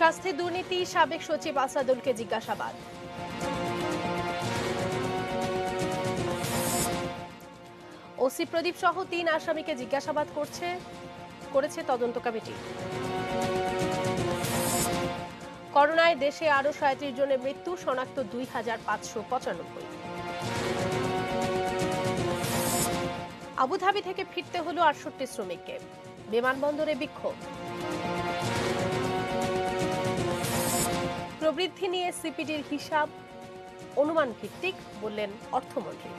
স্বাস্থ্যে দুর্নীতি, সাবেক সচিব আসাদুলকে জিজ্ঞাসাবাদ। ওসি প্রদীপ সহ ৩ আসামিকে জিজ্ঞাসাবাদ করেছে তদন্ত কমিটি। করোনায় দেশে আরো ৩৭ জনের মৃত্যু, শনাক্ত ২,৫৯৫। আবুধাবি থেকে ফিরতে হলো ৬৮ শ্রমিককে, বিমানবন্দরে বিক্ষোভ। প্রবৃদ্ধি নিয়ে সিপিডির হিসাব অনুমান ভিত্তিক, বললেন অর্থমন্ত্রী।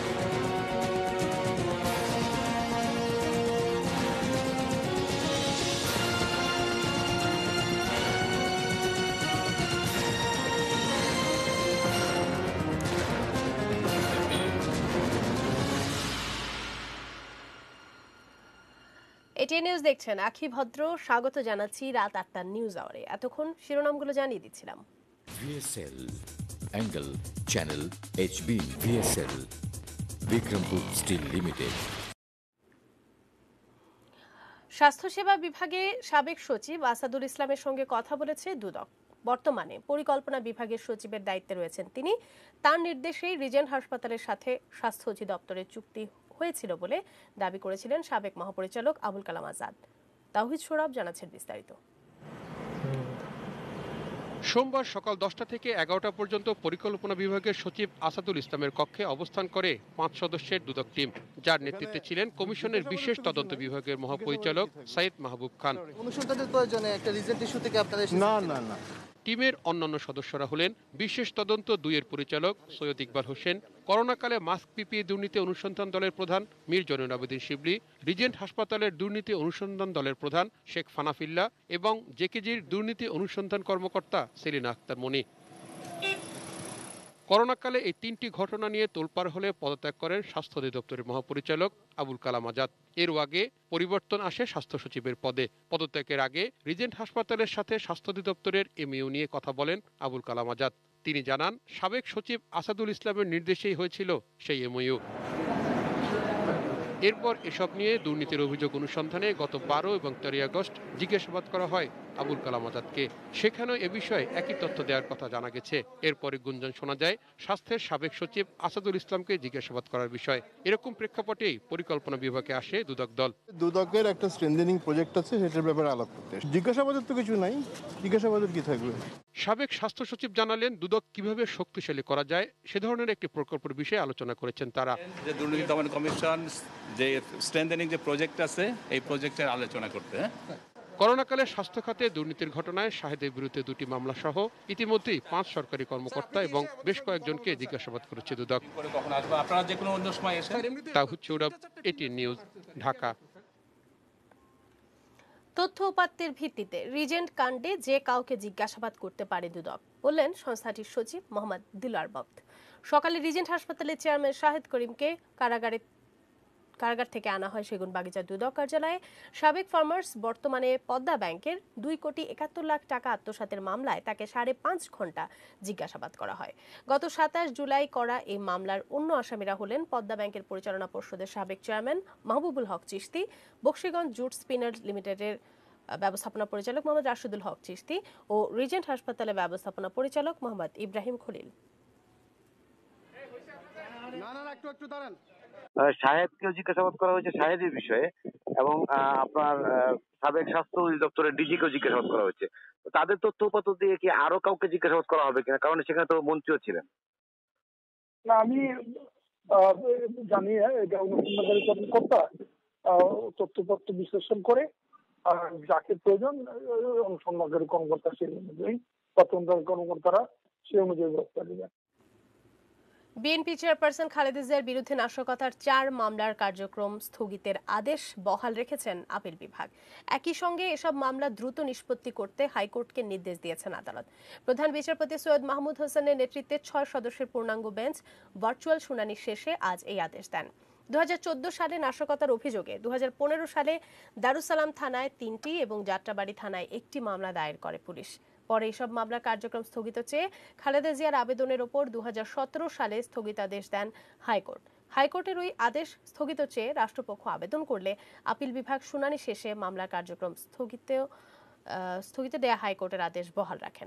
এটিএন নিউজ দেখছেন, আখি ভদ্র স্বাগত জানাচ্ছি রাত ৮টার নিউজ আওয়ারে। এতক্ষণ শিরোনামগুলো জানিয়ে দিচ্ছিলাম। VSL angle channel HB VSL Bikrampur steel limited. স্বাস্থ্যসেবা বিভাগে সাবেক সচিব আসাদুল ইসলামের সঙ্গে কথা বলেছে দুদক। বর্তমানে পরিকল্পনা বিভাগের সচিবের দায়িত্বে রয়েছেন তিনি। তার নির্দেশেই রিজেন্ট হাসপাতালের সাথে স্বাস্থ্য অধিদপ্তরের চুক্তি হয়েছিল বলে দাবি করেছিলেন সাবেক মহাপরিচালক আবুল কালাম আজাদ। তাওহিদ সোহরাব জানাচ্ছেন বিস্তারিত। সোমবার সকাল 10টা থেকে 11টা পর্যন্ত পরিকল্পনা বিভাগের সচিব আসাদুল ইসলামের কক্ষে অবস্থান করে 5 সদস্যের দুদক টিম, যার নেতৃত্বে ছিলেন কমিশনের বিশেষ তদন্ত বিভাগের মহাপরিচালক সাইদ মাহবুব খান। অনুসন্ধানের প্রয়োজনে একটা রিজেন্ট ইস্যু থেকে আপনারা না। টিমের অন্যান্য সদস্যরা হলেন বিশেষ তদন্ত 2-এর পরিচালক সৈয়দ ইকবাল হোসেন, করোনাকালে মাস্ক পিপিই দুর্নীতি অনুসন্ধান দলের প্রধান মীর জয়নুল আবেদিন শিবলি, রিজেন্ট হাসপাতালের দুর্নীতি অনুসন্ধান দলের প্রধান শেখ ফানাফিল্লা এবং জেকেজির দুর্নীতি অনুসন্ধান কর্মকর্তা সেলিনা আক্তার মনি। করোনাকালে এই 3টি ঘটনা নিয়ে তোলপাড় হলে পদত্যাগ করেন স্বাস্থ্য অধিদপ্তরের মহাপরিচালক আবুল কালাম আজাদ। এর আগে পরিবর্তন আসে স্বাস্থ্য সচিবের পদে। পদত্যাগের আগে রিজেন্ট হাসপাতালের সাথে স্বাস্থ্য অধিদপ্তরের এমইউ নিয়ে কথা বলেন আবুল কালাম আজাদ। তিনি জানান, সাবেক সচিব আসাদুল ইসলামের নির্দেশেই হয়েছিল সেই এমইউ। এরপর এসব নিয়ে দুর্নীতির অভিযোগ অনুসন্ধানে গত 12 এবং 13 আগস্ট জিজ্ঞাসাবাদ করা হয় আবুল কালাম আজাদকে। সেখানেও এ বিষয়ে একই তথ্য দেওয়ার কথা জানা গেছে। এরপরে গুঞ্জন শোনা যায় স্বাস্থ্যের সাবেক সচিব আসাদুল ইসলামকে জিজ্ঞাসাবাদ করার বিষয়। এরকম প্রেক্ষাপটেই পরিকল্পনা বিভাগে আসে দুদক দল। দুদকের একটা স্ট্রেনথেনিং প্রজেক্ট আছে, সেটার ব্যাপারে আলাপ করতে। জিজ্ঞাসাবাদের তো কিছু নাই, জিজ্ঞাসাবাদের কি থাকবে? সাবেক স্বাস্থ্য সচিব জানালেন দুদক কিভাবে শক্তিশালী করা যায় সে ধরনের একটি প্রকল্পের বিষয়ে আলোচনা করেছেন তারা। যে দুর্নীতি দমন কমিশন যে স্ট্রেনথেনিং যে প্রজেক্ট আছে, এই প্রজেক্টের আলোচনা করতে। করোনাকালে স্বাস্থ্য খাতে দুর্নীতির ঘটনায় শাহেদের বিরুদ্ধে 2টি মামলা সহ ইতিমধ্যেই 5 সরকারি কর্মকর্তা এবং বেশ কয়েকজনকে জিজ্ঞাসাবাদ করেছে দুদক। আপনারা যে কোনো অন্য সময় এসে। তাওহিদ সোহরাব, এটিএন নিউজ, ঢাকা। তথ্য উপাত্তের ভিত্তিতে রিজেন্ট কাণ্ডে যে কাউকে জিজ্ঞাসাবাদ করতে পারে দুদক, বললেন সংস্থাটির সচিব মোহাম্মদ দিলওয়ার বক্ত। সকালে রিজেন্ট হাসপাতালের চেয়ারম্যান শাহেদ করিমকে কারাগার থেকে আনা হয় সেগুনবাগিচা দুদক কার্যালয়ে। সাবেক ফার্মার্স, বর্তমানে পদ্মা ব্যাংকের 2,71 লাখ টাকা আত্মসাতের মামলায় তাকে 5.5 ঘন্টা জিজ্ঞাসাবাদ করা হয়। গত 27 জুলাই করা এই মামলার অন্য আসামিরা হলেন পদ্মা ব্যাংকের পরিচালনা পর্ষদের সাবেক chairman Mahbubul Haque Chishti, Boksiganj jute spinner লিমিটেডের ব্যবস্থাপনা পরিচালক মোহাম্মদ রাশিদুল হক চিশতি ও রিজেন্ট হাসপাতালের ব্যবস্থাপনা পরিচালক মোহাম্মদ ইব্রাহিম খলিল। শাহেদকেও জিজ্ঞাসাবাদ করা হয়েছে শাহেদের বিষয়ে, এবং আপনার সাবেক স্বাস্থ্য অধিদপ্তরের ডিজিকেও জিজ্ঞাসাবাদ করা হয়েছে। তাদের তথ্য উপাত্ত দিয়ে কি আরো কাউকে জিজ্ঞাসাবাদ করা হবে কিনা, কারণ সেখানে তো মন্ত্রীও ছিলেন। না, আমি জানি এটা অনুসন্ধানকারী কর্মকর্তা তথ্যপত্র বিশ্লেষণ করে যাকে প্রয়োজন অনুসন্ধানকারী কর্মকর্তা সেই অনুযায়ী তদন্তকারী কর্মকর্তারা সেই অনুযায়ী ব্যবস্থা নেবেন। বিএনপি চেয়ারপারসন খালেদা জিয়ার বিরুদ্ধে নাশকতার 4 মামলার কার্যক্রম স্থগিতের আদেশ বহাল রেখেছেন আপিল বিভাগ। একই সঙ্গে এসব মামলা দ্রুত নিষ্পত্তি করতে হাইকোর্টকে নির্দেশ দিয়েছেন আদালত। প্রধান বিচারপতি সৈয়দ মাহমুদ হোসেনের নেতৃত্বে 6 সদস্যের পূর্ণাঙ্গ বেঞ্চ ভার্চুয়াল শুনানি শেষে আজ এই আদেশ দেন। 2014 সালে নাশকতার অভিযোগে 2015 সালে দারুসালাম থানায় 3টি এবং যাত্রাবাড়ি থানায় 1টি মামলা দায়ের করে পুলিশ। পরে এসব মামলার কার্যক্রম স্থগিত চেয়ে খালেদা জিয়ার আবেদনের ওপর 2017 সালে স্থগিতাদেশ দেন হাইকোর্ট। হাইকোর্টের ওই আদেশ স্থগিত চেয়ে রাষ্ট্রপক্ষ আবেদন করলে আপিল বিভাগ শুনানি শেষে মামলার কার্যক্রম স্থগিত দেয়া হাইকোর্টের আদেশ বহাল রাখেন।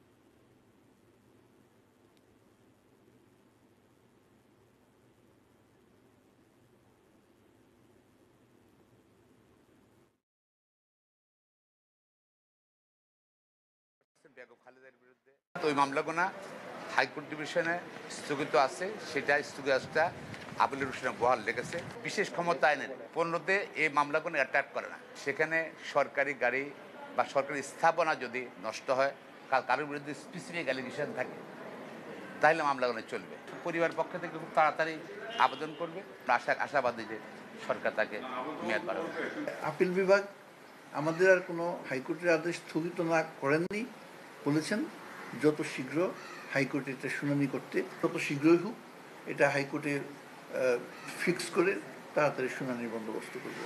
ওই মামলাগুলো হাইকোর্ট ডিভিশনে স্থগিত আছে, সেটা স্থগিতটা আপিলের ডিভিশনে বহাল রেখেছে। বিশেষ ক্ষমতা আইনের 15-তে এই মামলাগুলো অ্যাটাক করে না। সেখানে সরকারি গাড়ি বা সরকারি স্থাপনা যদি নষ্ট হয়, কারোর বিরুদ্ধে স্পেসিফিক অ্যালিগেশন থাকে, তাহলে মামলাগুলো চলবে। পরিবার পক্ষ থেকে খুব তাড়াতাড়ি আবেদন করবে, আশাবাদী যে সরকার তাকে মেয়াদ বাড়াবে। আপিল বিভাগ আমাদের আর কোনো হাইকোর্টের আদেশ স্থগিত না করেননি, বলেছেন যত শীঘ্র হাইকোর্টে এটা শুনানি করতে, তত শীঘ্রই হোক, এটা হাইকোর্টে ফিক্স করে তাড়াতাড়ি শুনানির বন্দোবস্ত করবে।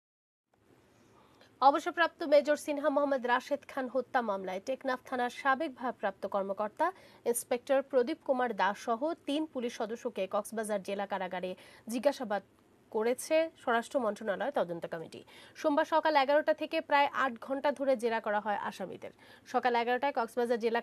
অবসরপ্রাপ্ত মেজর সিনহা মোহাম্মদ রাশেদ খান হত্যা মামলায় টেকনাফ থানার সাবেক ভারপ্রাপ্ত কর্মকর্তা ইন্সপেক্টর প্রদীপ কুমার দাস সহ 3 পুলিশ সদস্যকে কক্সবাজার জেলা কারাগারে জিজ্ঞাসাবাদ করেছে স্বরাষ্ট্র মন্ত্রণালয় তদন্ত কমিটি। সোমবার সকাল 11টা থেকে প্রায় 8 ঘন্টা ধরে জেরা করা হয় আসামিদের। সকাল 11টায় কক্সবাজার জেলা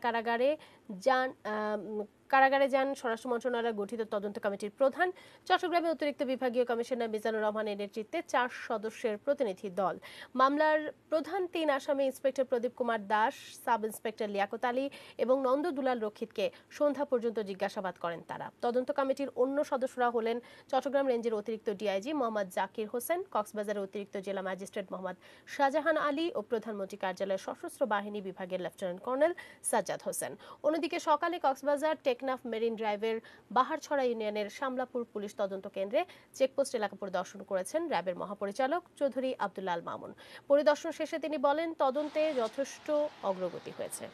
কারাগারে যান স্বরাষ্ট্র মন্ত্রণালয় গঠিত তদন্ত কমিটির প্রধান, চট্টগ্রামে অতিরিক্ত বিভাগীয় কমিশনার মিজানুর রহমানের নেতৃত্বে 4 সদস্যের প্রতিনিধি দল। মামলার প্রধান 3 আসামি inspector Pradip Kumar Das, sub inspector Liaqat Ali এবং নন্দ দুলাল রক্ষিতকে সন্ধ্যা পর্যন্ত জিজ্ঞাসাবাদ করেন তারা। তদন্ত কমিটির অন্য সদস্যরা হলেন চট্টগ্রাম রেঞ্জের অতিরিক্ত ডিআইজি মোহাম্মদ জাকির হোসেন, কক্সবাজারের অতিরিক্ত জেলা ম্যাজিস্ট্রেট মোহাম্মদ শাহজাহান আলী ও প্রধানমন্ত্রী কার্যালয়ের সশস্ত্র বাহিনী বিভাগের লেফটেন্যান্ট কর্নেল সাজ্জাদ হোসেন। অন্যদিকে সকালে কক্সবাজার টেকনাফ মেরিন ড্রাইভের বাহারছড়া ইউনিয়নের শামলাপুর পুলিশ তদন্ত কেন্দ্রে চেকপোস্ট এলাকা পরিদর্শন করেছেন র্যাবের মহাপরিচালক চৌধুরী আব্দুল্লাল মামুন। পরিদর্শন শেষে তিনি বলেন, তদন্তে যথেষ্ট অগ্রগতি হয়েছে।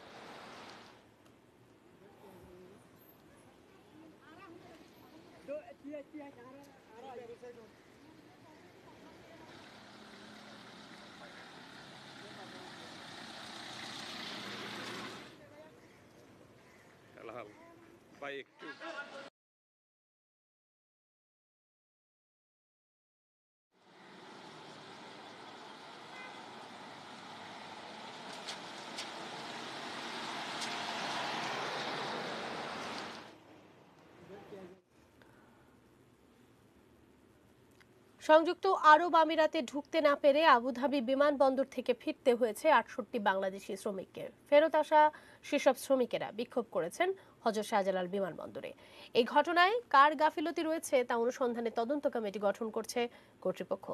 সংযুক্ত আরব আমিরাতে ঢুকতে না পেরে আবুধাবি বিমানবন্দর থেকে ফিরতে হয়েছে 68 বাংলাদেশি শ্রমিককে। ফেরত আসা সেসব শ্রমিকেরা বিক্ষোভ করেছেন হযরত শাহজালাল বিমানবন্দরে। এই ঘটনায় কার গাফিলতি রয়েছে তা অনুসন্ধানে তদন্ত কমিটি গঠন করছে কর্তৃপক্ষ।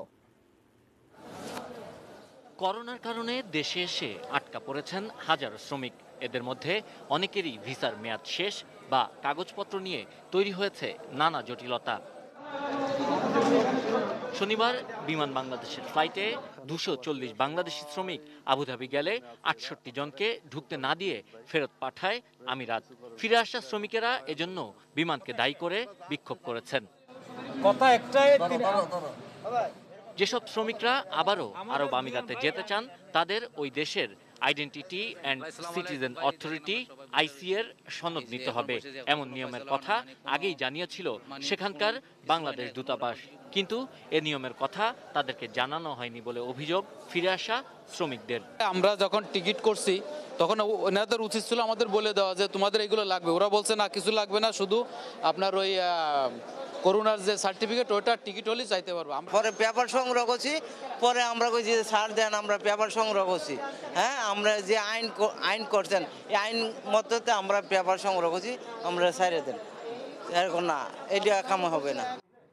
করোনার কারণে দেশে এসে আটকা পড়েছেন হাজারো শ্রমিক। এদের মধ্যে অনেকেরই ভিসার মেয়াদ শেষ বা কাগজপত্র নিয়ে তৈরি হয়েছে নানা জটিলতা। শনিবার বিমান বাংলাদেশের ফ্লাইটে 240 বাংলাদেশি শ্রমিক আবুধাবি গেলে 68 জনকে ঢুকতে না দিয়ে ফেরত পাঠায় আমিরাত। ফিরে আসা শ্রমিকেরা এজন্য বিমানকে দায়ী করে বিক্ষোভ করেছেন। কথা একটাই, যেসব শ্রমিকরা আবারও আরব আমিরাতে যেতে চান তাদের ওই দেশের identity and citizen authority IC এর সনদ নিতে হবে, এমন নিয়মের কথা আগেই জানিয়েছিল সেখানকার বাংলাদেশ দূতাবাস। কিন্তু এ নিয়মের কথা তাদেরকে জানানো হয়নি বলে অভিযোগ ফিরে আসা শ্রমিকদের। আমরা যখন টিকিট করছি তখন ওনাদের উচিত ছিল আমাদের বলে দেওয়া যে তোমাদের এগুলো লাগবে। ওরা বলছে না, কিছু লাগবে না, শুধু আপনার ওই করোনার যে সার্টিফিকেট ওটা টিকিট হলেই চাইতে পারবো। পরে পেপার সংগ্রহ করছি, পরে আমরা কইছি যে স্যার দেন, আমরা পেপার সংগ্রহ করছি। হ্যাঁ, আমরা যে আইন করছেন এই আইন মতে আমরা পেপার সংগ্রহ করছি, আমরা ছাইরে দেন। এরকম না, এটা কাম হবে না।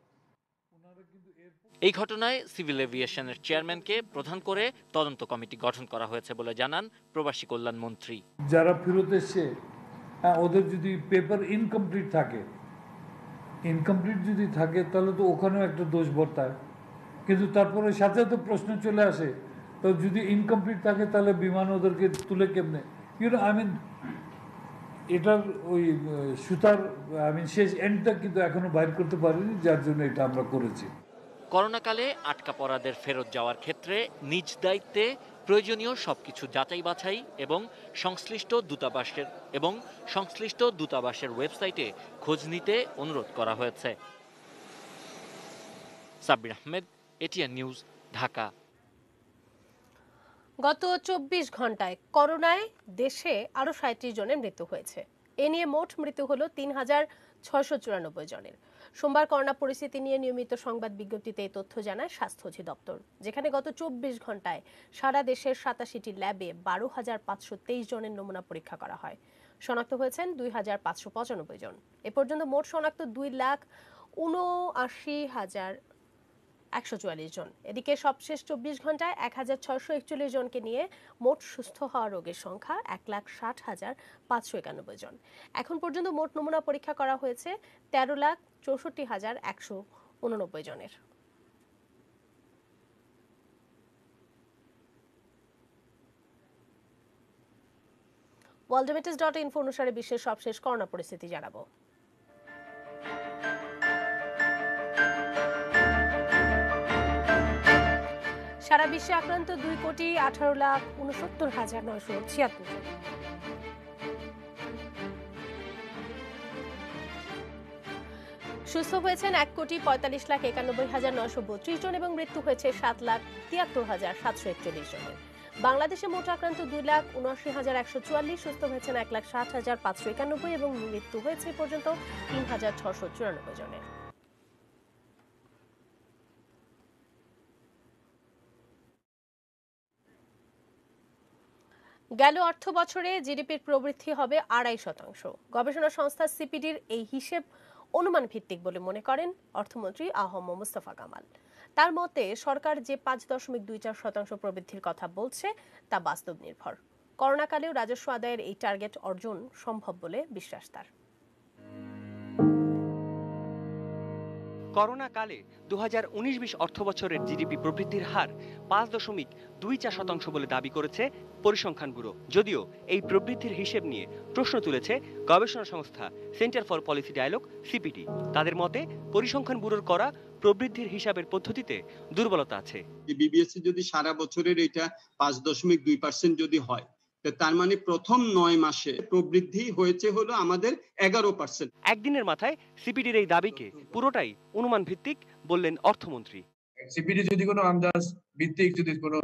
এই ঘটনায় সিভিল এভিয়েশনের চেয়ারম্যানকে প্রধান করে তদন্ত কমিটি গঠন করা হয়েছে বলে জানান প্রবাসী কল্যাণ মন্ত্রী। যারা ফেরত এসছে ওদের যদি পেপার ইনকমপ্লিট থাকে তাহলে তো ওখানেও একটা দোষ বর্তায়, কিন্তু তারপরে সাথে তো প্রশ্ন চলে আসে, তো যদি ইনকমপ্লিট থাকে তাহলে বিমান ওদেরকে তুলে কেমনে? এটার ওই সুতার শেষ এন্ডটা কিন্তু এখনো বাইর করতে পারিনি, যার জন্য এটা আমরা করেছি। করোনাকালে আটকা পড়াদের ফেরত যাওয়ার ক্ষেত্রে নিজ দায়িত্বে প্রয়োজনীয় সবকিছু যাচাই বাছাই এবং সংশ্লিষ্ট দূতাবাসের ওয়েবসাইটে খোঁজ নিতে অনুরোধ করা হয়েছে। Sabbir Ahmed, ATN news, Dhaka. গত 24 ঘন্টায় করোনায় দেশে আরো 37 জনের মৃত্যু হয়েছে। এ নিয়ে মোট মৃত্যু হলো 3694 জনের। সোমবার করোনা পরিস্থিতি নিয়ে নিয়মিত সংবাদ বিজ্ঞপ্তিতে এই তথ্য জানায় স্বাস্থ্য অধিদপ্তর, যেখানে গত 24 ঘন্টায় সারা দেশের 87টি ল্যাবে 12,523 জনের নমুনা পরীক্ষা করা হয়। শনাক্ত হয়েছেন 2,595 জন। এ পর্যন্ত মোট শনাক্ত 2,79,144 জন। এদিকে সবশেষ 24 ঘন্টায় 1,641 জনকে নিয়ে মোট সুস্থ হওয়া রোগীর সংখ্যা 1,60,591 জন। এখন পর্যন্ত মোট নমুনা পরীক্ষা করা হয়েছে 13,64,189 জনের। worldmetis.info অনুসারে বিশ্বের সবশেষ করোনা পরিস্থিতি জানাবো। সারা বিশ্বে আক্রান্ত 2,18,69,976 জন। সুস্থ হয়েছেন 1,45,91,932 জন এবং মৃত্যু হয়েছে 7,73,741 জনের। বাংলাদেশে মোট আক্রান্ত 2,79,144, সুস্থ হয়েছেন 1,60,591 এবং মৃত্যু হয়েছে পর্যন্ত 3,694 জনের। গেল অর্থ বছরে জিডিপির প্রবৃদ্ধি হবে 2.5%। গবেষণা সংস্থা সিপিডির এই হিসেব অনুমান ভিত্তিক বলে মনে করেন অর্থমন্ত্রী আ.হ.ম মুস্তফা কামাল। তার মতে সরকার যে 5.24% প্রবৃদ্ধির কথা বলছে তা বাস্তব নির্ভর। করোনাকালেও রাজস্ব আদায়ের এই টার্গেট অর্জন সম্ভব বলে বিশ্বাস তার। করোনাকালে 2019-20 অর্থবছরের জিডিপি প্রবৃদ্ধির হার 5.24% বলে দাবি করেছে পরিসংখ্যান ব্যুরো। যদিও এই প্রবৃদ্ধির হিসেব নিয়ে প্রশ্ন তুলেছে গবেষণা সংস্থা centre for policy dialogue CPD. তাদের মতে পরিসংখ্যান ব্যুরোর করা প্রবৃদ্ধির হিসাবের পদ্ধতিতে দুর্বলতা আছে। বিবিএসসি যদি সারা বছরের এটা 5.2% যদি হয়, তার মানে প্রথম 9 মাসে প্রবৃদ্ধি হয়েছে হলো আমাদের 11%। একদিনের মাথায় সিপিডির এই দাবিকে পুরোটাই অনুমান ভিত্তিক বললেন অর্থমন্ত্রী। সিপিডি যদি কোনো আন্দাজ ভিত্তিক যদি কোনো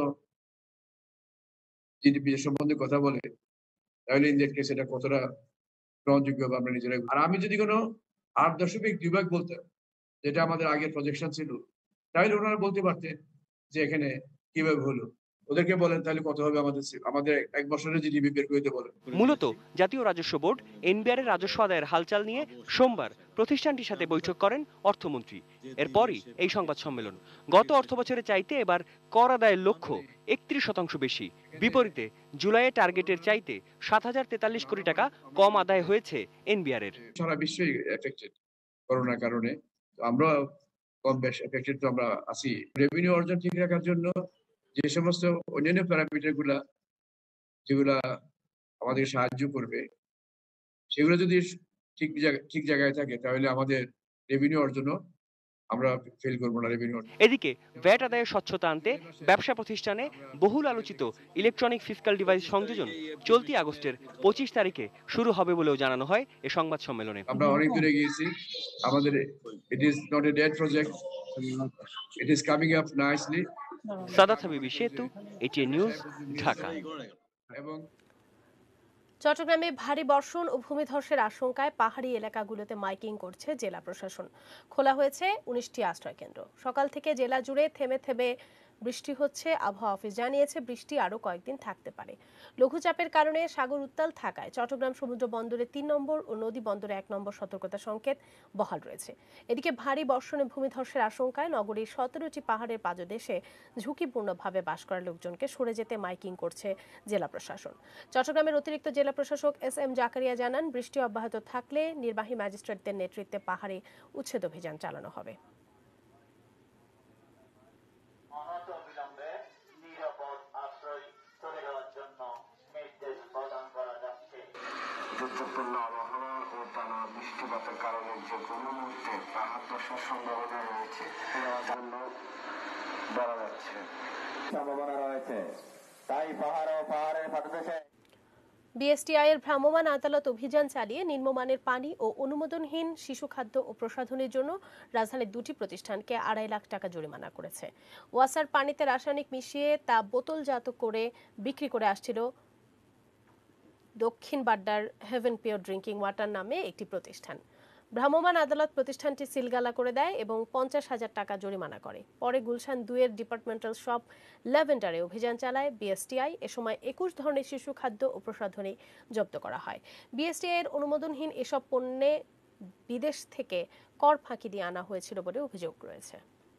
জিডিপি সম্বন্ধে কথা বলে, তাহলে ইন দ্যাট কেস এটা কতটা গ্রহণযোগ্য হবে আমরা নিজেরাই। আর আমি যদি কোনো 8.2 বলতাম, যেটা আমাদের আগের প্রজেকশন ছিল, তাহলে ওনারা বলতে পারতেন যে এখানে কিভাবে হলো। ওদেরকে বলেন তাহলে কত হবে আমাদের এক বছরের জিডিপি বের করে দিতে বলেন। মূলত জাতীয় রাজস্ব বোর্ড এনবিআর এর রাজস্ব আদায়ের হালচাল নিয়ে সোমবার প্রতিষ্ঠানটির সাথে বৈঠক করেন অর্থমন্ত্রী। এরপরই এই সংবাদ সম্মেলন। গত অর্থবছরে চাইতে এবার কর আদায়ের লক্ষ্য 31% বেশি। বিপরীতে জুলাইয়ে টার্গেটের চাইতে 7,043 কোটি টাকা কম আদায় হয়েছে এনবিআর এর। সারা বিশ্বই এফেক্টেড করোনার কারণে, আমরা কম বেশ এফেক্টেড তো আমরা আছি। রেভিনিউ অর্জন ঠিক রাখার জন্য যে সমস্ত অন্যান্য প্যারামিটার গুলা যেগুলা আমাদের সাহায্য করবে, সেগুলো যদি ঠিক জায়গায় থাকে, তাহলে আমাদের রেভিনিউ অর্জনও আমরা ফেল করবো না। রেভিনিউ এদিকে ভ্যাট আদায়ের স্বচ্ছতা আনতে ব্যবসা প্রতিষ্ঠানে বহুল আলোচিত ইলেকট্রনিক ফিসকাল ডিভাইস সংযোজন চলতি আগস্টের 25 তারিখে শুরু হবে বলেও জানানো হয় এ সংবাদ সম্মেলনে। আমরা অনেক দূরে গিয়েছি। আমাদের it is not a dead project, it is coming up nicely. Sadat Habibi Setu, ATN news, Dhaka. চট্টগ্রামে ভারী বর্ষণ ও ভূমিধসের আশঙ্কায় পাহাড়ি এলাকাগুলোতে মাইকিং করছে জেলা প্রশাসন। খোলা হয়েছে 19টি আশ্রয় কেন্দ্র। সকাল থেকে জেলা জুড়ে থেমে থেমে বৃষ্টি হচ্ছে। আবহাওয়া অফিস জানিয়েছে বৃষ্টি আরও কয়েকদিন থাকতে পারে। লঘুচাপের কারণে সাগর উত্তাল থাকায় চট্টগ্রাম সমুদ্র বন্দরে 3 নম্বর ও নদী বন্দরে 1 নম্বর সতর্কতা সংকেত বহাল রয়েছে। এদিকে ভারী বর্ষণে ভূমিধসের আশঙ্কায় নগরীর 17টি পাহাড়ের পাদদেশে ঝুঁকিপূর্ণভাবে বাস করা লোকজনকে সরে যেতে মাইকিং করছে জেলা প্রশাসন। চট্টগ্রামের অতিরিক্ত জেলা প্রশাসক এস.এম. জাকারিয়া জানান, বৃষ্টি অব্যাহত থাকলে নির্বাহী ম্যাজিস্ট্রেটদের নেতৃত্বে পাহাড়ে উচ্ছেদ অভিযান চালানো হবে। দুর্যোগপূর্ণ আবহাওয়া ও টানা বৃষ্টিপাতের কারণে যে কোনো মুহূর্তে পাহাড় ধসের সম্ভাবনা রয়েছে, জন্য বলা যাচ্ছে সম্ভাবনা রয়েছে। তাই পাহাড় ও পাহাড়ের পাদদেশে বিএসটিআই এর ভ্রাম্যমাণ আদালত অভিযান চালিয়ে নিম্নমানের পানি ও অনুমোদনহীন শিশু খাদ্য ও প্রসাধনের জন্য রাজধানীর দুটি প্রতিষ্ঠানকে 2.5 লাখ টাকা জরিমানা করেছে। ওয়াসার পানিতে রাসায়নিক মিশিয়ে তা বোতলজাত করে বিক্রি করে আসছিল দক্ষিণ বাড্ডার হেভেন পিওর ড্রিঙ্কিং ওয়াটার নামে একটি প্রতিষ্ঠান। ভ্রাম্যমাণ আদালত প্রতিষ্ঠানটি সিলগালা করে দেয় এবং 50,000 টাকা জরিমানা করে। পরে গুলশান 2 এর ডিপার্টমেন্টাল শপ ল্যাভেন্ডারে অভিযান চালায় বিএসটিআই। এ সময় 21 ধরনের শিশু খাদ্য ও প্রসাধনী জব্দ করা হয়। বিএসটিআই এর অনুমোদনহীন এসব পণ্যে বিদেশ থেকে কর ফাঁকি দিয়ে আনা হয়েছিল বলে অভিযোগ রয়েছে।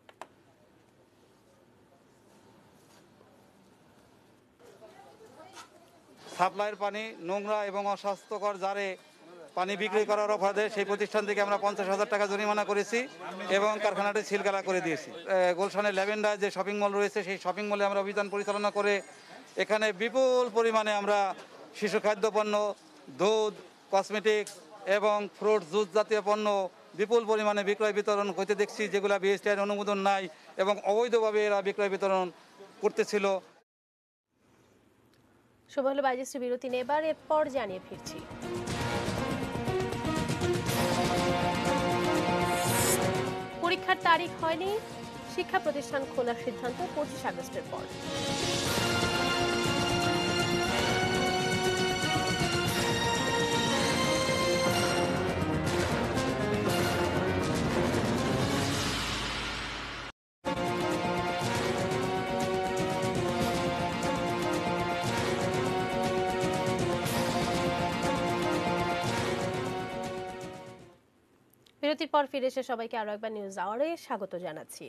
সাপ্লাইয়ের পানি নোংরা এবং অস্বাস্থ্যকর জারে পানি বিক্রি করার অপরাধে সেই প্রতিষ্ঠান থেকে আমরা 50,000 টাকা জরিমানা করেছি এবং কারখানাটি সিলগালা করে দিয়েছি। গুলশানের ল্যাভেন্ডার যে শপিং মল রয়েছে সেই শপিং মলে আমরা অভিযান পরিচালনা করে এখানে বিপুল পরিমাণে আমরা শিশু খাদ্যপণ্য, দুধ, কসমেটিক্স এবং ফ্রুট জুস জাতীয় পণ্য বিপুল পরিমাণে বিক্রয় বিতরণ করতে দেখছি, যেগুলো বিএসটিআইয়ের অনুমোদন নাই এবং অবৈধভাবে এরা বিক্রয় বিতরণ করতেছিল। সময় হলো বাইজেস্ট বিরতি নেবার, এরপর জানিয়ে ফিরছি। পরীক্ষার তারিখ হয়নি, শিক্ষা প্রতিষ্ঠান খোলার সিদ্ধান্ত 25 আগস্টের পর। বিরতির পর ফিরে এসে সবাইকে আরো একবার নিউজ আওয়ারে স্বাগত জানাচ্ছি।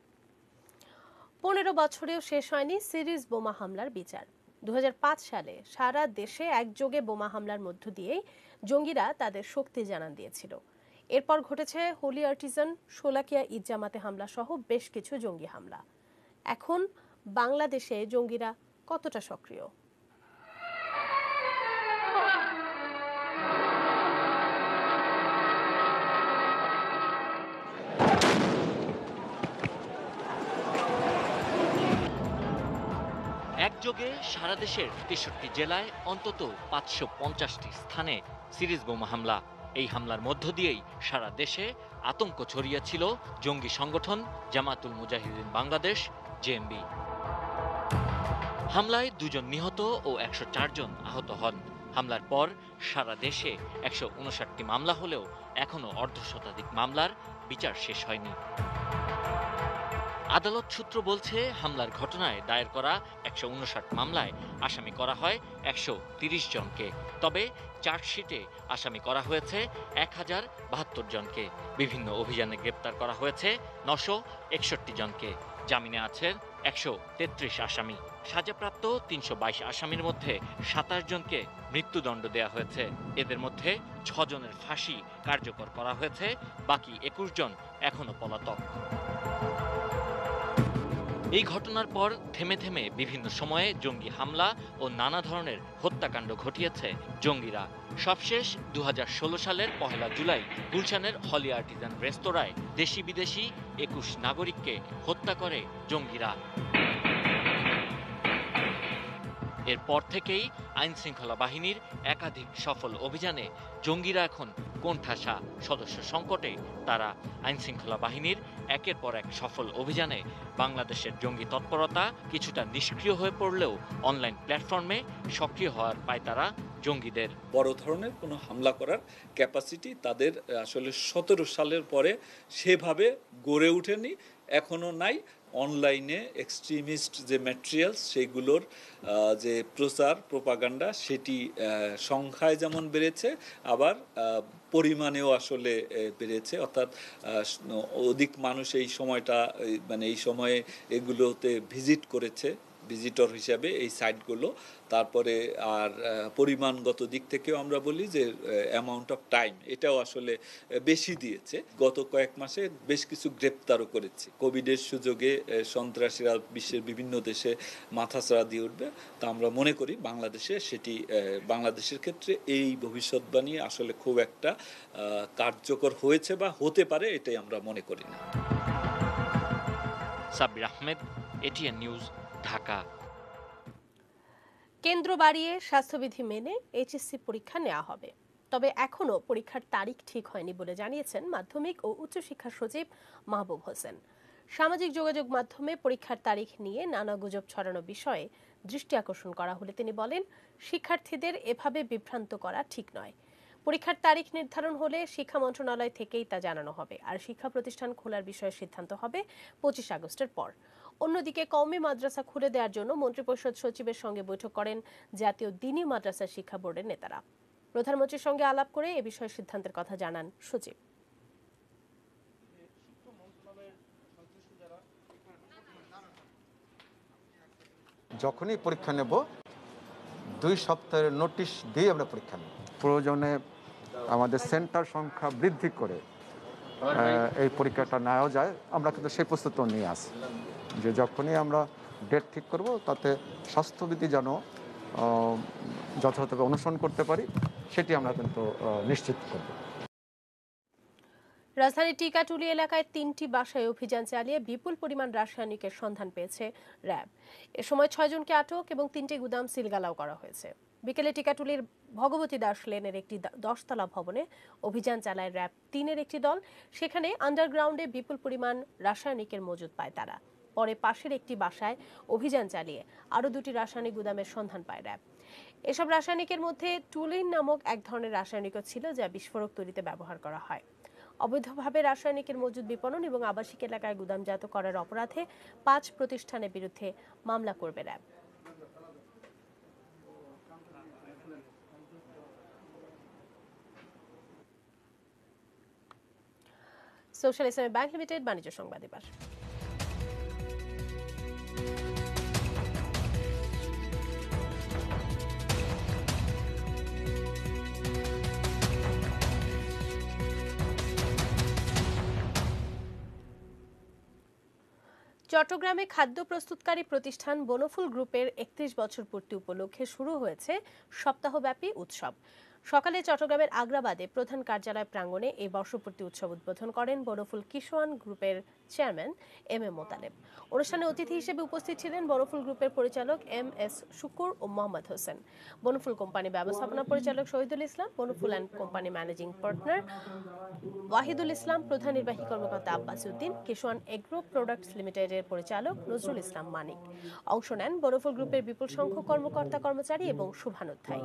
15 বছরেও শেষ হয়নি সিরিজ বোমা হামলার বিচার। 2005 সালে সারা দেশে একযোগে বোমা হামলার মধ্য দিয়েই জঙ্গিরা তাদের শক্তি জানান দিয়েছিল। এরপর ঘটেছে হোলি আর্টিজান, শোলাকিয়া ঈদ জামাতে হামলা সহ বেশ কিছু জঙ্গি হামলা। এখন বাংলাদেশে জঙ্গিরা কতটা সক্রিয়? একযোগে সারা দেশের 63 জেলায় অন্তত 550টি স্থানে সিরিজ বোমা হামলা। এই হামলার মধ্য দিয়েই সারা দেশে আতঙ্ক ছড়িয়েছিল জঙ্গি সংগঠন জামাতুল মুজাহিদিন বাংলাদেশ জেএমবি। হামলায় 2 জন নিহত ও 104 জন আহত হন। হামলার পর সারা দেশে 159টি মামলা হলেও এখনো অর্ধশতাধিক মামলার বিচার শেষ হয়নি। আদালত সূত্র বলছে, হামলার ঘটনায় দায়ের করা 159 মামলায় আসামি করা হয় 130 জনকে। তবে চার্জশিটে আসামি করা হয়েছে 1072 জনকে। বিভিন্ন অভিযানে গ্রেপ্তার করা হয়েছে 961 জনকে। জামিনে আছেন 133 আসামি। সাজাপ্রাপ্ত 322 আসামির মধ্যে 27 জনকে মৃত্যুদণ্ড দেয়া হয়েছে। এদের মধ্যে 6 জনের ফাঁসি কার্যকর করা হয়েছে, বাকি 21 জন এখনো পলাতক। এই ঘটনার পর থেমে থেমে বিভিন্ন সময়ে জঙ্গি হামলা ও নানা ধরনের হত্যাকাণ্ড ঘটিয়েছে জঙ্গিরা। সবশেষ 2016 সালের 1 জুলাই গুলশানের হলি আর্টিজান রেস্তোরাঁয় দেশি বিদেশি 21 নাগরিককে হত্যা করে জঙ্গিরা। এরপর থেকেই আইন শৃঙ্খলা বাহিনীর একাধিক সফল অভিযানে জঙ্গিরা এখন কোণঠাসা। সদস্য সংকটে তারা আইন শৃঙ্খলা বাহিনীর একের পর এক সফল অভিযানে বাংলাদেশের জঙ্গি তৎপরতা কিছুটা নিষ্ক্রিয় হয়ে পড়লেও অনলাইন প্ল্যাটফর্মে সক্রিয় হওয়ার পায়তারা জঙ্গিদের। বড় ধরনের কোনো হামলা করার ক্যাপাসিটি তাদের আসলে 17 সালের পরে সেভাবে গড়ে ওঠেনি, এখনো নাই। অনলাইনে এক্সট্রিমিস্ট যে ম্যাটেরিয়ালস সেগুলোর যে প্রচার প্রোপাগান্ডা সেটি সংখ্যায় যেমন বেড়েছে, আবার পরিমাণেও আসলে বেড়েছে। অর্থাৎ অধিক মানুষ এই সময়টা মানে এই সময়ে এগুলোতে ভিজিট করেছে ভিজিটর হিসাবে এই সাইটগুলো। তারপরে আর পরিমাণগত দিক থেকেও আমরা বলি যে অ্যামাউন্ট অফ টাইম এটাও আসলে বেশি দিয়েছে। গত কয়েক মাসে বেশ কিছু গ্রেপ্তারও করেছে। কোভিডের সুযোগে সন্ত্রাসীরা বিশ্বের বিভিন্ন দেশে মাথাছাড়া দিয়ে উঠবে, তা আমরা মনে করি বাংলাদেশে সেটি বাংলাদেশের ক্ষেত্রে এই ভবিষ্যৎবাণী আসলে খুব একটা কার্যকর হয়েছে বা হতে পারে এটাই আমরা মনে করি না। Sabbir Ahmed, ATN news, Dhaka. কেন্দ্র বাড়িয়ে স্বাস্থ্যবিধি মেনে এইচএসসি পরীক্ষা নেওয়া হবে, তবে এখনো পরীক্ষার তারিখ ঠিক হয়নি বলে জানিয়েছেন মাধ্যমিক ও উচ্চশিক্ষা সচিব মাহবুব হোসেন। সামাজিক যোগাযোগ মাধ্যমে পরীক্ষার তারিখ নিয়ে নানা গুজব ছড়ানো বিষয়ে দৃষ্টি আকর্ষণ করা হলে তিনি বলেন, শিক্ষার্থীদের এভাবে বিভ্রান্ত করা ঠিক নয়। পরীক্ষার তারিখ নির্ধারণ হলে শিক্ষা মন্ত্রণালয় থেকেই তা জানানো হবে, আর শিক্ষা প্রতিষ্ঠান খোলার বিষয়ে সিদ্ধান্ত হবে 25 আগস্টের পর। অন্যদিকে কওমি মাদ্রাসা খুলে দেওয়ার জন্য মন্ত্রিপরিষদ সচিবের সঙ্গে বৈঠক করেন জাতীয় দ্বীনি মাদ্রাসা শিক্ষা বোর্ডের নেতারা। প্রধানমন্ত্রীর সঙ্গে আলাপ করে এ বিষয়ে সিদ্ধান্তের কথা জানান সচিব। যখনই পরীক্ষা নেব 2 সপ্তাহের নোটিশ দিয়ে আমরা পরীক্ষা নেব। প্রয়োজনে আমাদের সেন্টার সংখ্যা বৃদ্ধি করে এই পরীক্ষাটা নেওয়া যায়। আমরা কিন্তু সেই প্রস্তুতি নিয়ে আসি যে যখনই আমরা ডেট ঠিক করব তাতে স্বাস্থ্যবিধি যেন যথাযথভাবে অনুসরণ করতে পারি সেটি আমরা কিন্তু নিশ্চিত করব। রাজধানীর টিকাটুলি এলাকায় 3টি বাসায় অভিযান চালিয়ে বিপুল পরিমাণ রাসায়নিকের সন্ধান পেয়েছে র্যাব। এ সময় 6 জনকে আটক এবং 3টি গুদাম সিলগালাও করা হয়েছে। বিকেলে টিকাটুলির ভগবতী দাস লেনের একটি 10তলা ভবনে অভিযান চালায় র্যাব 3-এর একটি দল। সেখানে আন্ডারগ্রাউন্ডে বিপুল পরিমাণ রাসায়নিকের মজুদ পায় তারা। পরে পাশের একটি বাসায় অভিযান চালিয়ে আরও 2টি রাসায়নিক গুদামের সন্ধান পায় র্যাব। এসব রাসায়নিকের মধ্যে টুলিন নামক এক ধরনের রাসায়নিকও ছিল, যা বিস্ফোরক তৈরিতে ব্যবহার করা হয়। অবৈধভাবে রাসায়নিকের মজুদ বিপণন এবং আবাসিক এলাকায় গুদামজাত করার অপরাধে 5 প্রতিষ্ঠানের বিরুদ্ধে মামলা করবে RAB. Social Islami bank limited বাণিজ্য সংবাদ এবার। চট্টগ্রামে খাদ্য প্রস্তুতকারী প্রতিষ্ঠান বনফুল গ্রুপের 31 বছর পূর্তি উপলক্ষে শুরু হয়েছে সপ্তাহব্যাপী উৎসব। সকালে চট্টগ্রামের আগ্রাবাদে প্রধান কার্যালয় প্রাঙ্গণে এই বর্ষপূর্তি উৎসব উদ্বোধন করেন বনফুল কিশোয়ান গ্রুপের চেয়ারম্যান এম এ মোতালেব। অনুষ্ঠানে অতিথি হিসেবে উপস্থিত ছিলেন বনফুল গ্রুপের পরিচালক MS শুকুর ও মোহাম্মদ হোসেন, বনফুল কোম্পানি ব্যবস্থাপনা পরিচালক Shahidul Islam, Bonoful and company managing partner Wahidul Islam, প্রধান নির্বাহী কর্মকর্তা আব্বাস উদ্দিন, কিশোয়ান এগ্রো প্রোডাক্টস লিমিটেডের পরিচালক নজরুল ইসলাম মানিক। অংশ নেন বনফুল গ্রুপের বিপুল সংখ্যক কর্মকর্তা কর্মচারী এবং শুভানুধ্যায়ী।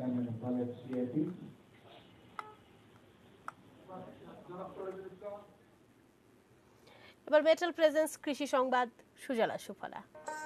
এবার মেটাল প্রেজেন্স কৃষি সংবাদ, সুজলা সুফলা।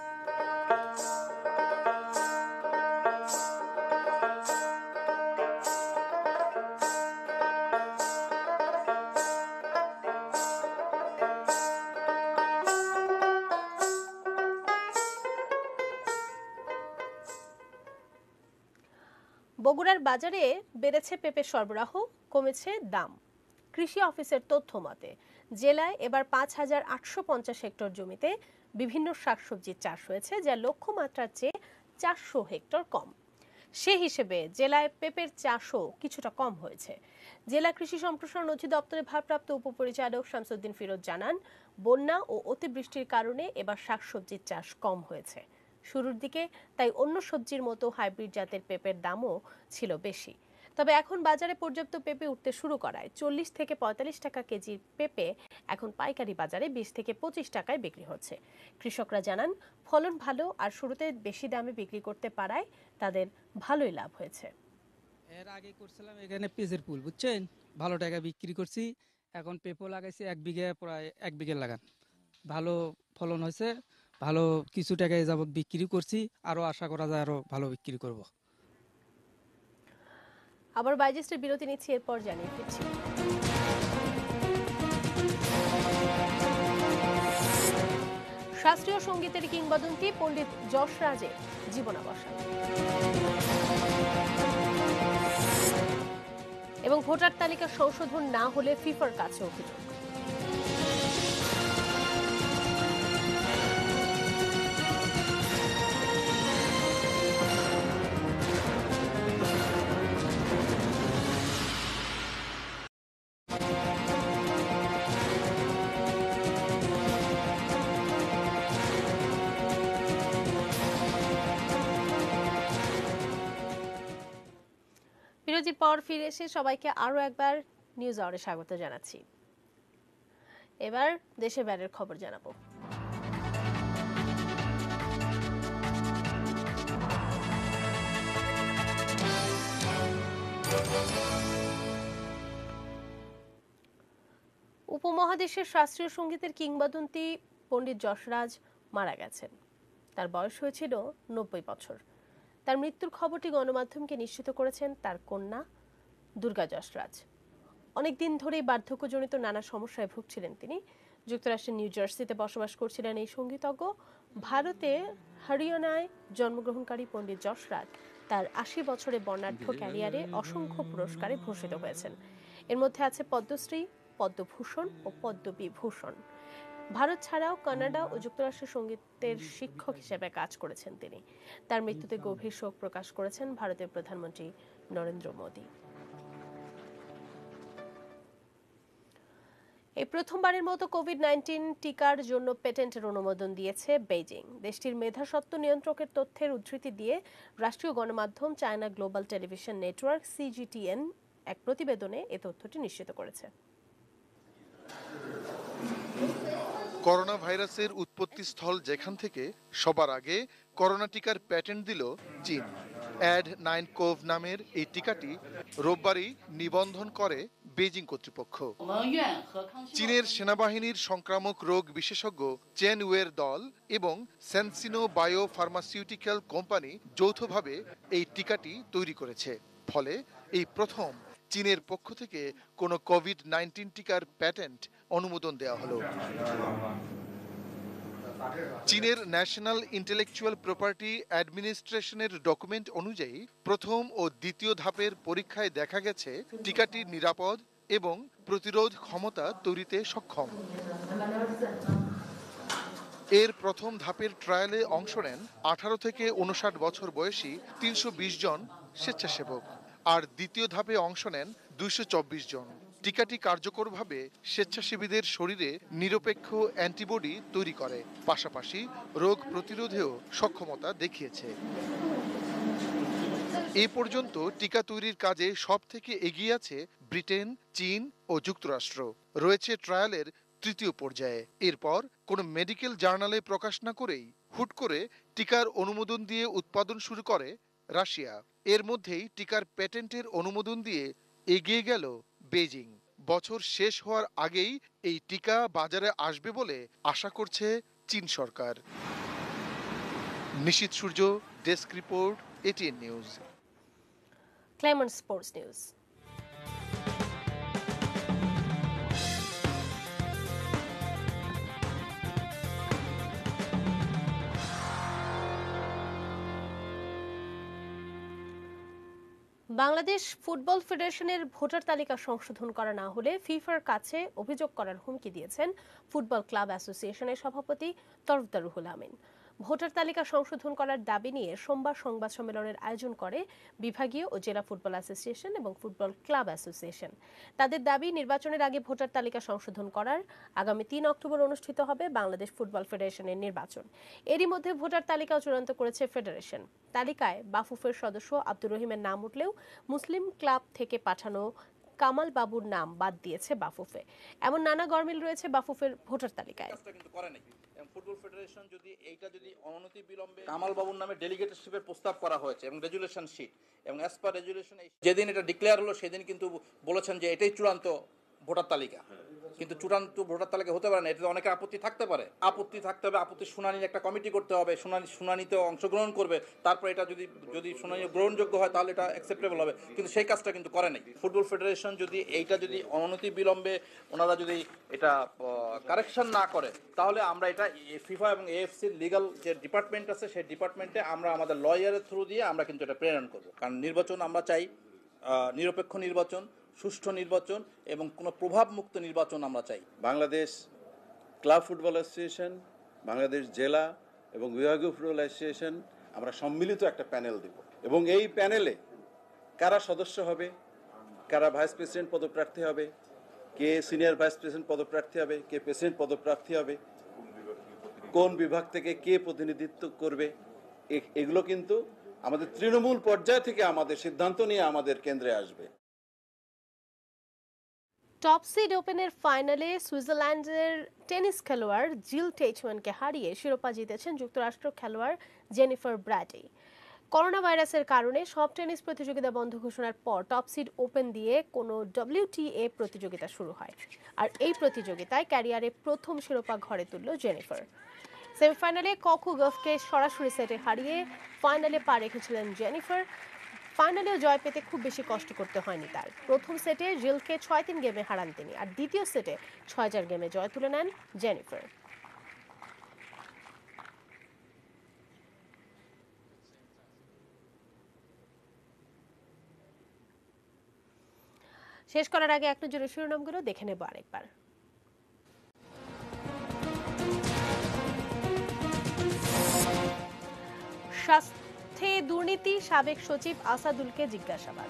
বগুড়ার বাজারে বেড়েছে পেঁপের সরবরাহ, কমেছে দাম। কৃষি অফিসের তথ্য মতে জেলায় এবার 5850 হেক্টর জমিতে বিভিন্ন শাকসবজির চাষ হয়েছে, যা লক্ষ্যমাত্রার চেয়ে 400 হেক্টর কম। সে হিসেবে জেলায় পেঁপের চাষও কিছুটা কম হয়েছে। জেলা কৃষি সম্প্রসারণ অধিদপ্তরের ভারপ্রাপ্ত উপপরিচালক শামসুদ্দিন ফিরোজ জানান, বন্যা ও অতিবৃষ্টির কারণে এবার শাকসবজির চাষ কম হয়েছে। শুরুর দিকে তাই অন্য সবজির মতো হাইব্রিড জাতের পেঁপের দামও ছিল বেশি। তবে এখন বাজারে পর্যাপ্ত পেঁপে উঠতে শুরু করায় 40 থেকে 45 টাকা কেজির পেঁপে এখন পাইকারি বাজারে 20 থেকে 25 টাকায় বিক্রি হচ্ছে। কৃষকরা জানান, ফলন ভালো আর শুরুতে বেশি দামে বিক্রি করতে পারায় তাদের ভালোই লাভ হয়েছে। এর আগে করছিলাম এখানে পেঁপের ফুল, বুঝছেন, ভালো টাকা বিক্রি করছি। এখন পেঁপে লাগাইছি 1 বিঘা, প্রায় 1 বিঘা লাগান, ভালো ফলন হয়েছে, ভালো কিছু টাকায় যাবত বিক্রি করছি, আরো আশা করা যায় আরো ভালো বিক্রি করব। আবার বাইজেস্টের বিরতি নিচ্ছি, এরপর জানিয়ে ফিরছি। শাস্ত্রীয় সঙ্গীতের কিংবদন্তি পণ্ডিত যশরাজের জীবনাবসান এবং ভোটার তালিকা সংশোধন না হলে ফিফার কাছে অভিযোগ। বিরতির পর ফিরে এসে সবাইকে আরও একবার নিউজ আওয়ারে স্বাগত জানাচ্ছি। এবার দেশের বাইরের খবর জানাবো। উপমহাদেশের শাস্ত্রীয় সঙ্গীতের কিংবদন্তি পণ্ডিত যশরাজ মারা গেছেন। তার বয়স হয়েছিল 90 বছর। তার মৃত্যুর খবরটি গণমাধ্যমকে নিশ্চিত করেছেন তার কন্যা দুর্গা যশরাজ। অনেকদিন ধরেই বার্ধক্যজনিত নানা সমস্যায় ভুগছিলেন তিনি। যুক্তরাষ্ট্রের নিউ জার্সিতে বসবাস করছিলেন এই সঙ্গীতজ্ঞ। ভারতে হরিয়ানায় জন্মগ্রহণকারী পণ্ডিত যশরাজ তার 80 বছরের বর্ণাঢ্য ক্যারিয়ারে অসংখ্য পুরস্কারে ভূষিত হয়েছেন। এর মধ্যে আছে পদ্মশ্রী, পদ্মভূষণ ও পদ্মবিভূষণ। ভারত ছাড়াও কানাডা ও যুক্তরাষ্ট্রের সঙ্গীতের শিক্ষক হিসেবে কাজ করেছেন তিনি। তার মৃত্যুতে গভীর শোক প্রকাশ করেছেন ভারতের প্রধানমন্ত্রী নরেন্দ্র মোদী। এই প্রথমবারের মতো কোভিড-19 টিকার জন্য পেটেন্টের অনুমোদন দিয়েছে বেইজিং। দেশটির মেধাস্বত্ব নিয়ন্ত্রকের তথ্যের উদ্ধৃতি দিয়ে রাষ্ট্রীয় গণমাধ্যম China global television network CGTN এক প্রতিবেদনে এ তথ্যটি নিশ্চিত করেছে। করোনা ভাইরাসের উৎপত্তি স্থল যেখান থেকে সবার আগে করোনা টিকার প্যাটেন্ট দিল চীন। Ad9Cov নামের এই টিকাটি রোববারই নিবন্ধন করে বেইজিং কর্তৃপক্ষ। চীনের সেনাবাহিনীর সংক্রামক রোগ বিশেষজ্ঞ চেন ওয়ের দল এবং সেনসিনো বায়ো ফার্মাসিউটিক্যাল কোম্পানি যৌথভাবে এই টিকাটি তৈরি করেছে। ফলে এই প্রথম চীনের পক্ষ থেকে কোনো কোভিড-19 টিকার প্যাটেন্ট অনুমোদন দেওয়া হলো। চীনের ন্যাশনাল ইন্টেলেকচুয়াল প্রপার্টি অ্যাডমিনিস্ট্রেশনের ডকুমেন্ট অনুযায়ী প্রথম ও দ্বিতীয় ধাপের পরীক্ষায় দেখা গেছে টিকাটি নিরাপদ এবং প্রতিরোধ ক্ষমতা তৈরিতে সক্ষম। এর প্রথম ধাপের ট্রায়ালে অংশ নেন 18 থেকে 59 বছর বয়সী 320 জন স্বেচ্ছাসেবক, আর দ্বিতীয় ধাপে অংশ নেন 224 জন। টিকাটি কার্যকরভাবে স্বেচ্ছাসেবীদের শরীরে নিরপেক্ষ অ্যান্টিবডি তৈরি করে, পাশাপাশি রোগ প্রতিরোধেও সক্ষমতা দেখিয়েছে। এ পর্যন্ত টিকা তৈরির কাজে সব থেকে এগিয়ে আছে ব্রিটেন, চীন ও যুক্তরাষ্ট্র। রয়েছে ট্রায়ালের তৃতীয় পর্যায়ে। এরপর কোনো মেডিকেল জার্নালে প্রকাশ না করেই হুট করে টিকার অনুমোদন দিয়ে উৎপাদন শুরু করে রাশিয়া। এর মধ্যেই টিকার প্যাটেন্টের অনুমোদন দিয়ে এগিয়ে গেল বেইজিং। বছর শেষ হওয়ার আগেই এই টিকা বাজারে আসবে বলে আশা করছে চীন সরকার। Nishith Surjo, desk report, ATN news. Clement sports news. Bangladesh football ফেডারেশনের ভোটার তালিকা সংশোধন করা না হলে ফিফার কাছে অভিযোগ করার হুমকি দিয়েছেন ফুটবল ক্লাব অ্যাসোসিয়েশনের সভাপতি তরফদার রুহুল আমিন। ভোটার তালিকা সংশোধন করার দাবি নিয়ে সোমবার সংবাদ সম্মেলনের আয়োজন করে বিভাগীয় ও জেলা ফুটবল অ্যাসোসিয়েশন এবং ফুটবল ক্লাব অ্যাসোসিয়েশন। তাদের দাবি, নির্বাচনের আগে ভোটার তালিকা সংশোধন করার আগামী 3 অক্টোবর অনুষ্ঠিত হবে বাংলাদেশ ফুটবল ফেডারেশনের নির্বাচন। এরই মধ্যে ভোটার তালিকাও চূড়ান্ত করেছে ফেডারেশন। তালিকায় বাফুফের সদস্য আব্দুর রহিমের নাম উঠলেও মুসলিম ক্লাব থেকে পাঠানো কামাল বাবুর নাম বাদ দিয়েছে বাফুফে। এমন নানা গরমিল রয়েছে বাফুফের ভোটার তালিকায়। ফুটবল ফেডারেশন যদি অনতি বিলম্বে কামাল বাবুর নামে ডেলিগেটরশিপের প্রস্তাব করা হয়েছে এবং রেজুলেশন শিট, এবং অ্যাজ পার রেজুলেশন যেদিন এটা ডিক্লেয়ার হলো সেদিন কিন্তু বলেছেন যে এটাই চূড়ান্ত ভোটার তালিকা। কিন্তু চূড়ান্ত ভোটার তালিকা হতে পারে না, এটাতে অনেকের আপত্তি থাকতে পারে। আপত্তি থাকতে হবে, আপত্তির শুনানির একটা কমিটি করতে হবে, শুনানিতে অংশগ্রহণ করবে, তারপর এটা যদি শুনানি গ্রহণযোগ্য হয় তাহলে এটা অ্যাকসেপ্টেবল হবে। কিন্তু সেই কাজটা কিন্তু করে নাই ফুটবল ফেডারেশন। যদি অনতি বিলম্বে ওনারা যদি এটা কারেকশন না করে তাহলে আমরা এটা ফিফা এবং AFCর লিগাল যে ডিপার্টমেন্ট আছে সেই ডিপার্টমেন্টে আমরা আমাদের লয়ারের থ্রু দিয়ে আমরা কিন্তু এটা প্রেরণ করব। কারণ নির্বাচন আমরা চাই নিরপেক্ষ নির্বাচন, সুষ্ঠু নির্বাচন এবং কোনো প্রভাবমুক্ত নির্বাচন আমরা চাই। Bangladesh club football association, Bangladesh জেলা এবং বিভাগীয় ফুটবল অ্যাসোসিয়েশন আমরা সম্মিলিত একটা প্যানেল দেব, এবং এই প্যানেলে কারা সদস্য হবে, কারা ভাইস প্রেসিডেন্ট পদপ্রার্থী হবে, কে সিনিয়র ভাইস প্রেসিডেন্ট পদপ্রার্থী হবে, কে প্রেসিডেন্ট পদপ্রার্থী হবে, কোন বিভাগ থেকে কে প্রতিনিধিত্ব করবে, এগুলো কিন্তু আমাদের তৃণমূল পর্যায় থেকে আমাদের সিদ্ধান্ত নিয়ে আমাদের কেন্দ্রে আসবে। টপ সিড ওপেনের ফাইনালে সুইজারল্যান্ডের টেনিস খেলোয়াড় জিল টেইচম্যানকে হারিয়ে শিরোপা জিতেছেন যুক্তরাষ্ট্র খেলোয়াড় জেনিফার ব্র্যাডি। করোনা ভাইরাসের কারণে সব টেনিস প্রতিযোগিতা বন্ধ ঘোষণার পর টপ সিড ওপেন দিয়ে কোনো WTA প্রতিযোগিতা শুরু হয়, আর এই প্রতিযোগিতায় ক্যারিয়ারে প্রথম শিরোপা ঘরে তুলল জেনিফার। সেমিফাইনালে ককো গফকে সরাসরি সেটে হারিয়ে ফাইনালে পা রেখেছিলেন জেনিফার। ফাইনালেও জয় পেতে খুব বেশি কষ্ট করতে হয়নি তার। প্রথম সেটে জিলকে 6-3 গেমে হারান তিনি, আর দ্বিতীয় সেটে 6-4 গেমে জয় তুলে নেন জেনিফার। শেষ করার আগে এক নজরে শিরোনামগুলো দেখে নেব আরেকবার। স্বাস্থ্যে দুর্নীতি, সাবেক সচিব আসাদুলকে জিজ্ঞাসাবাদ।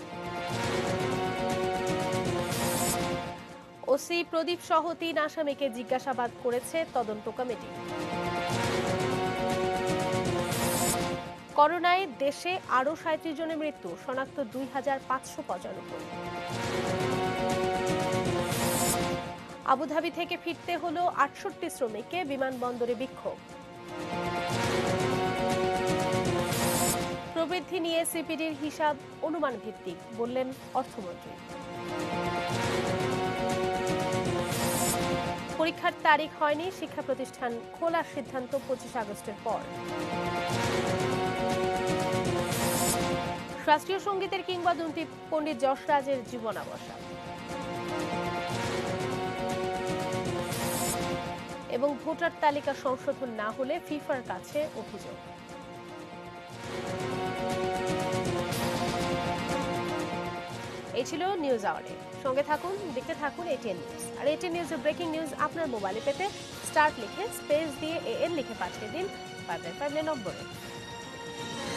ওসি প্রদীপ সহ 3 আসামিকে জিজ্ঞাসাবাদ করেছে তদন্ত কমিটি। করোনায় দেশে আরও 37 জনের মৃত্যু, শনাক্ত 2595। আবুধাবি থেকে ফিরতে হলো 68 শ্রমিককে, বিমানবন্দরে বিক্ষোভ। প্রবৃদ্ধি নিয়ে সিপিডির হিসাব অনুমান ভিত্তিক, বললেন অর্থমন্ত্রী। পরীক্ষার তারিখ হয়নি, শিক্ষা প্রতিষ্ঠান খোলার সিদ্ধান্ত 25 আগস্টের পর। শাস্ত্রীয় সঙ্গীতের কিংবদন্তি পণ্ডিত যশরাজের জীবনাবসা। এবং ভোটার তালিকা সংশোধন না হলে ফিফার কাছে অভিযোগ। এই ছিল নিউজ আওয়ারে। সঙ্গে থাকুন, দেখতে থাকুন ATN নিউজ। আর ATN নিউজের ব্রেকিং নিউজ আপনার মোবাইলে পেতে স্টার্ট লিখে স্পেস দিয়ে AN লিখে পাঠিয়ে দিন 555 নম্বরে।